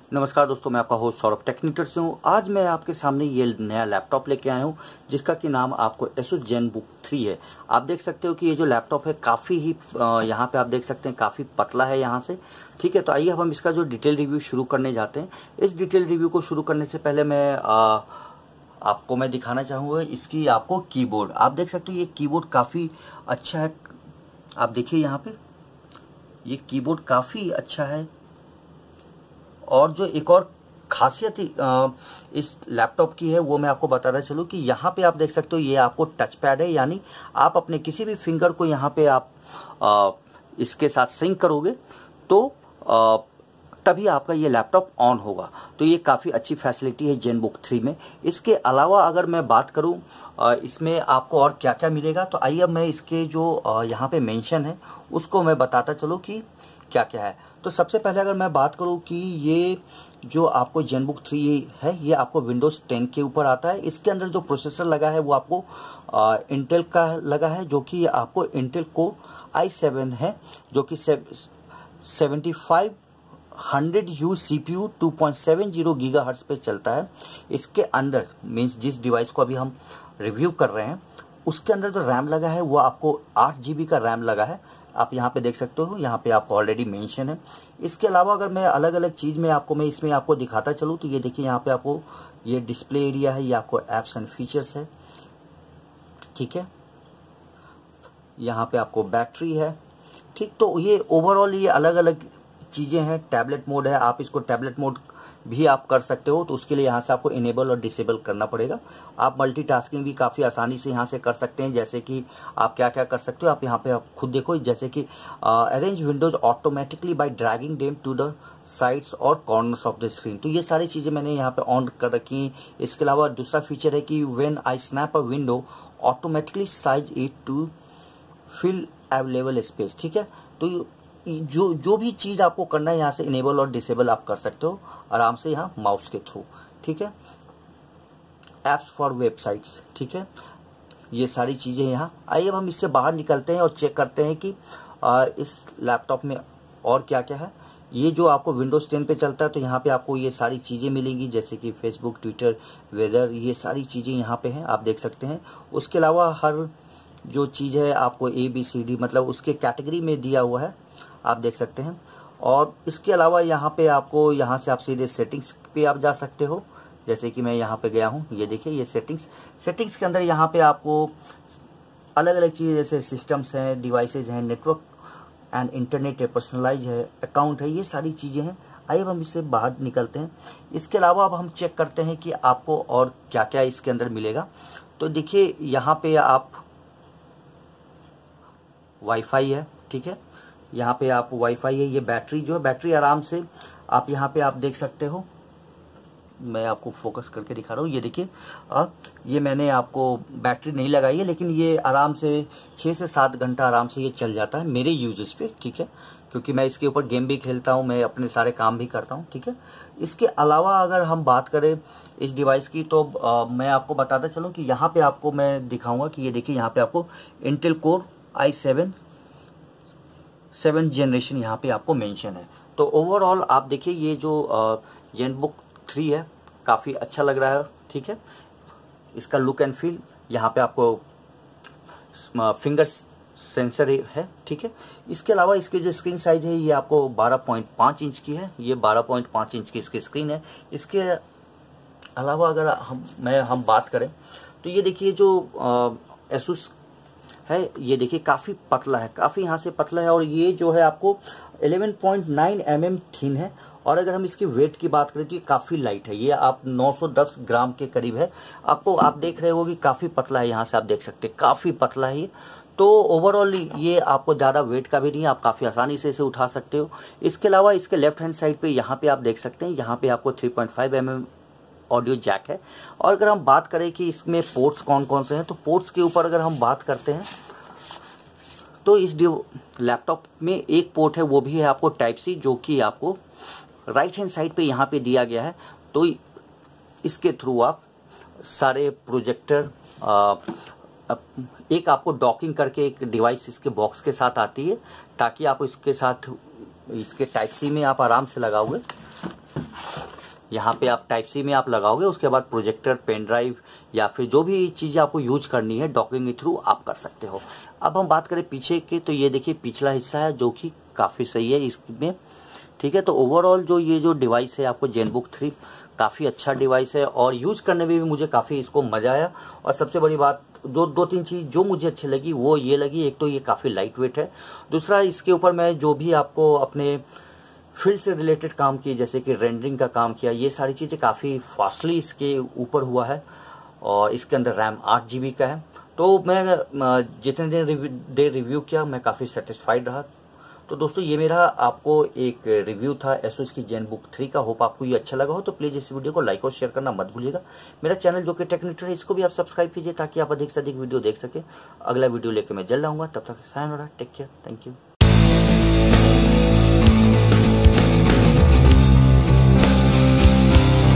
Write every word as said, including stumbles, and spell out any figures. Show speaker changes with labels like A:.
A: नमस्कार दोस्तों, मैं आपका होस्ट सौरभ टेक्निकल से हूँ। आज मैं आपके सामने ये नया लैपटॉप लेके आया हूँ जिसका कि नाम आपको एसुस जेनबुक थ्री है। आप देख सकते हो कि ये जो लैपटॉप है काफ़ी ही यहाँ पे आप देख सकते हैं काफ़ी पतला है यहाँ से। ठीक है, तो आइए अब हम इसका जो डिटेल रिव्यू शुरू करने जाते हैं। इस डिटेल रिव्यू को शुरू करने से पहले मैं आ, आपको मैं दिखाना चाहूँगा इसकी आपको कीबोर्ड। आप देख सकते हो ये कीबोर्ड काफ़ी अच्छा है। आप देखिए यहाँ पे ये कीबोर्ड काफ़ी अच्छा है। और जो एक और खासियत इस लैपटॉप की है वो मैं आपको बताना चलूँ कि यहाँ पे आप देख सकते हो ये आपको टच पैड है, यानी आप अपने किसी भी फिंगर को यहाँ पे आप आ, इसके साथ सिंक करोगे तो आ, तभी आपका ये लैपटॉप ऑन होगा। तो ये काफ़ी अच्छी फैसिलिटी है जेनबुक थ्री में। इसके अलावा अगर मैं बात करूँ इसमें आपको और क्या क्या मिलेगा, तो आइए अब मैं इसके जो यहाँ पे मेंशन है उसको मैं बताता चलूँ कि क्या क्या है। तो सबसे पहले अगर मैं बात करूं कि ये जो आपको जेनबुक थ्री है ये आपको विंडोज़ टेन के ऊपर आता है। इसके अंदर जो प्रोसेसर लगा है वो आपको आ, इंटेल का लगा है, जो कि आपको इंटेल कोर आई सेवन है, जो कि seventy five hundred U C P U two point seven zero giga hertz पे चलता है। इसके अंदर मीन्स जिस डिवाइस को अभी हम रिव्यू कर रहे हैं उसके अंदर जो रैम लगा है वो आपको आठ जी बी का रैम लगा है। आप यहाँ पे देख सकते हो, यहाँ पे आपको ऑलरेडी मेंशन है। इसके अलावा अगर मैं अलग अलग चीज़ में आपको मैं इसमें आपको दिखाता चलूँ तो ये देखिए यहाँ पे आपको ये डिस्प्ले एरिया है, ये आपको एप्स एंड फीचर्स है। ठीक है, यहाँ पे आपको बैटरी है। ठीक, तो ये ओवरऑल ये अलग अलग चीज़ें हैं। टैबलेट मोड है, आप इसको टैबलेट मोड भी आप कर सकते हो, तो उसके लिए यहाँ से आपको इनेबल और डिसेबल करना पड़ेगा। आप मल्टीटास्किंग भी काफ़ी आसानी से यहाँ से कर सकते हैं। जैसे कि आप क्या क्या कर सकते हो, आप यहाँ पे आप खुद देखो, जैसे कि arrange windows automatically by dragging them to the sides और कॉर्नर्स ऑफ द स्क्रीन। तो ये सारी चीज़ें मैंने यहाँ पे ऑन कर रखी। इसके अलावा दूसरा फीचर है कि when I snap a window automatically size it to fill available space. ठीक है, तो जो जो भी चीज़ आपको करना है यहाँ से इनेबल और डिसेबल आप कर सकते हो आराम से यहाँ माउस के थ्रू। ठीक है, एप्स फॉर वेबसाइट्स। ठीक है, ये सारी चीज़ें यहाँ। आइए अब हम इससे बाहर निकलते हैं और चेक करते हैं कि आ, इस लैपटॉप में और क्या क्या है। ये जो आपको विंडोज़ टेन पे चलता है तो यहाँ पे आपको ये सारी चीज़ें मिलेंगी, जैसे कि फेसबुक, ट्विटर, वेदर, ये सारी चीज़ें यहाँ पे हैं, आप देख सकते हैं। उसके अलावा हर जो चीज़ है आपको ए बी सी डी मतलब उसके कैटेगरी में दिया हुआ है, आप देख सकते हैं। और इसके अलावा यहाँ पे आपको यहाँ से आप सीधे सेटिंग्स पे आप जा सकते हो। जैसे कि मैं यहाँ पे गया हूँ, ये देखिए ये सेटिंग्स सेटिंग्स के अंदर यहाँ पे आपको अलग अलग चीज़ें जैसे सिस्टम्स हैं, डिवाइसेज हैं, नेटवर्क एंड इंटरनेट है, पर्सनलाइज है, अकाउंट है, ये सारी चीज़ें हैं। आइए अब हम इससे बाहर निकलते हैं। इसके अलावा अब हम चेक करते हैं कि आपको और क्या क्या इसके अंदर मिलेगा। तो देखिए यहाँ पे आप वाईफाई है। ठीक है, यहाँ पे आप वाईफाई है। ये बैटरी जो है, बैटरी आराम से आप यहाँ पे आप देख सकते हो। मैं आपको फोकस करके दिखा रहा हूँ, ये देखिए ये मैंने आपको बैटरी नहीं लगाई है, लेकिन ये आराम से छः से सात घंटा आराम से ये चल जाता है मेरे यूजेस पे। ठीक है, क्योंकि मैं इसके ऊपर गेम भी खेलता हूँ, मैं अपने सारे काम भी करता हूँ। ठीक है, इसके अलावा अगर हम बात करें इस डिवाइस की तो आ, मैं आपको बताता चलूँ कि यहाँ पे आपको मैं दिखाऊंगा कि ये देखिए यहाँ पे आपको Intel core i seven seven generation यहाँ पे आपको मेंशन है। तो ओवरऑल आप देखिए ये जो जेनबुक थ्री है काफ़ी अच्छा लग रहा है। ठीक है, इसका लुक एंड फील, यहाँ पे आपको फिंगर सेंसर है। ठीक है, इसके अलावा इसके जो स्क्रीन साइज है ये आपको बारह पॉइंट पाँच इंच की है। ये बारह पॉइंट पाँच इंच की इसकी स्क्रीन है। इसके अलावा अगर हम मैं हम बात करें तो ये देखिए जो एसुस है ये देखिए काफ़ी पतला है, काफ़ी यहाँ से पतला है। और ये जो है आपको ग्यारह पॉइंट नौ एम एम थिन है। और अगर हम इसकी वेट की बात करें तो ये काफ़ी लाइट है, ये आप नौ सौ दस ग्राम के करीब है। आपको आप देख रहे हो कि काफ़ी पतला है, यहाँ से आप देख सकते हैं काफ़ी पतला है ये। तो ओवरऑल ये आपको ज़्यादा वेट का भी नहीं है, आप काफ़ी आसानी से इसे उठा सकते हो। इसके अलावा इसके लेफ्ट हैंड साइड पे यहाँ पे आप देख सकते हैं, यहाँ पे आपको three point five M M audio jack है। और अगर हम बात करें कि इसमें पोर्ट्स कौन कौन से हैं, तो पोर्ट्स के ऊपर अगर हम बात करते हैं तो इस लैपटॉप में एक पोर्ट है, वो भी है आपको टाइप सी, जो कि आपको राइट हैंड साइड पे यहाँ पे दिया गया है। तो इसके थ्रू आप सारे प्रोजेक्टर, एक आपको डॉकिंग करके एक डिवाइस इसके बॉक्स के साथ आती है, ताकि आप इसके साथ इसके टाइप सी में आप आराम से लगाओगे यहाँ पे आप टाइप सी में आप लगाओगे, उसके बाद प्रोजेक्टर, पेन ड्राइव या फिर जो भी चीज़ें आपको यूज करनी है डॉकिंग के थ्रू आप कर सकते हो। अब हम बात करें पीछे के, तो ये देखिए पिछला हिस्सा है जो कि काफ़ी सही है इसमें, ठीक है। तो ओवरऑल जो ये जो डिवाइस है आपको जेनबुक थ्री काफ़ी अच्छा डिवाइस है और यूज़ करने में भी मुझे काफ़ी इसको मज़ा आया। और सबसे बड़ी बात जो दो तीन चीज़ जो मुझे अच्छी लगी वो ये लगी, एक तो ये काफ़ी लाइट वेट है, दूसरा इसके ऊपर मैं जो भी आपको अपने फील्ड से रिलेटेड काम किए जैसे कि रेंडरिंग का काम किया, ये सारी चीज़ें काफ़ी फास्टली इसके ऊपर हुआ है। और इसके अंदर रैम आठ जी बी का है। तो मैं जितने दिन देर रिव्यू किया मैं काफ़ी सेटिस्फाइड रहा। तो दोस्तों ये मेरा आपको एक रिव्यू था एसोस की जेनबुक थ्री का। होप आपको ये अच्छा लगा हो, तो प्लीज़ इस वीडियो को लाइक और शेयर करना मत भूलिएगा। मेरा चैनल जो कि टेक्निकल है इसको भी आप सब्सक्राइब कीजिए ताकि आप अधिक से अधिक वीडियो देख सके। अगला वीडियो लेकर मैं जल्द आऊँगा, तब तक साइन हो रहा, टेक केयर, थैंक यू।